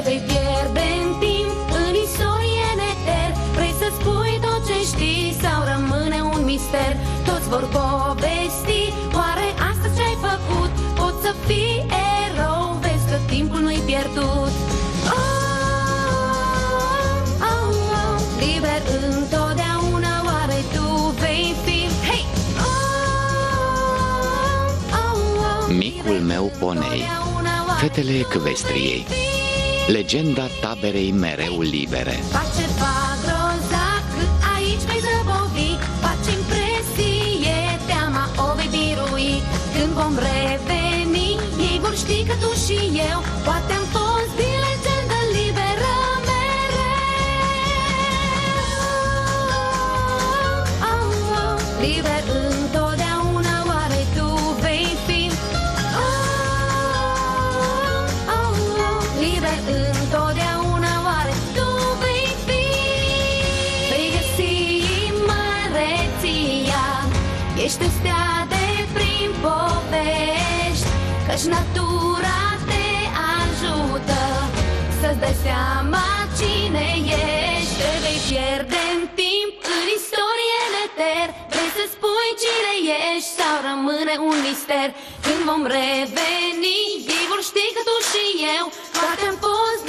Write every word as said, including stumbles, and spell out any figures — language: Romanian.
vei pierde în timp, în istorie în eter. Vrei să spui tot ce știi sau rămâne un mister? Toți vor povesti, oare astăzi ce-ai făcut? Poți să fii erou, vezi că timpul nu-i pierdut. Oh, oh, oh, liber întotdeauna, oare tu vei fi? Hey! Oh, oh, oh, Micul meu ponei, fetele Ecvestriei, legenda taberei mereu libere. Face fac grozav, cât aici vei zăbovi. Face impresie, teama o vei birui. Când vom reveni, ei vor ști că tu și eu poate am fost din legendă liberă mereu. Oh, oh, liber întotdeauna, oare tu vei fi? Oh, oh, oh, liber întotdeauna, oare tu vei fi? Vei găsi măreția, ești o stea de prin povești, căci natura te ajută să-ți dai seama cine ești. Te vei pierde în timp, în istorie în eter. Vrei să spui cine ești sau rămâne un mister? Când vom reveni, ei vor ști că tu și eu poate am fost